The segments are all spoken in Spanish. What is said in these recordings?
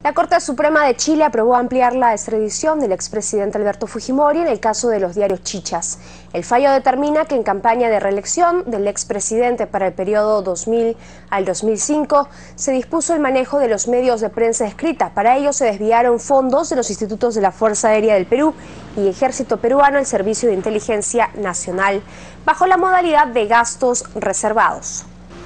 La Corte Suprema de Chile aprobó ampliar la extradición del expresidente Alberto Fujimori en el caso de los diarios Chichas. El fallo determina que en campaña de reelección del expresidente para el periodo 2000 al 2005 se dispuso el manejo de los medios de prensa escrita. Para ello se desviaron fondos de los institutos de la Fuerza Aérea del Perú y Ejército Peruano al Servicio de Inteligencia Nacional, bajo la modalidad de gastos reservados.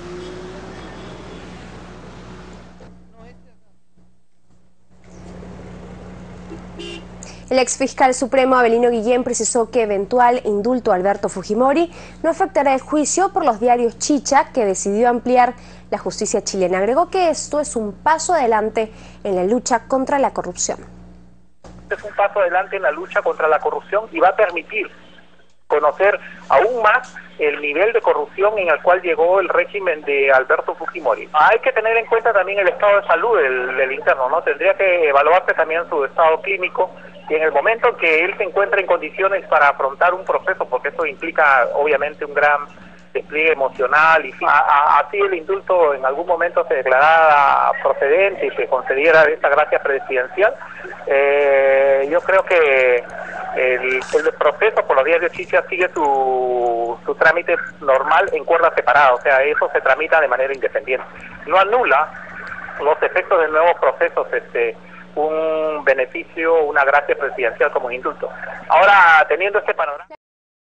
El exfiscal supremo Avelino Guillén precisó que eventual indulto a Alberto Fujimori no afectará el juicio por los diarios Chicha, que decidió ampliar la justicia chilena. Agregó que esto es un paso adelante en la lucha contra la corrupción. Es un paso adelante en la lucha contra la corrupción y va a permitir conocer aún más el nivel de corrupción en el cual llegó el régimen de Alberto Fujimori. Hay que tener en cuenta también el estado de salud del interno, ¿no? Tendría que evaluarse también su estado clínico y en el momento en que él se encuentre en condiciones para afrontar un proceso, porque eso implica obviamente un gran despliegue emocional y así el indulto en algún momento se declarara procedente y se concediera esta gracia presidencial, yo creo que el proceso por los diarios Chicha sigue su trámite normal en cuerda separada, o sea, eso se tramita de manera independiente. No anula los efectos del nuevo proceso, un beneficio, una gracia presidencial como un indulto. Ahora, teniendo este panorama...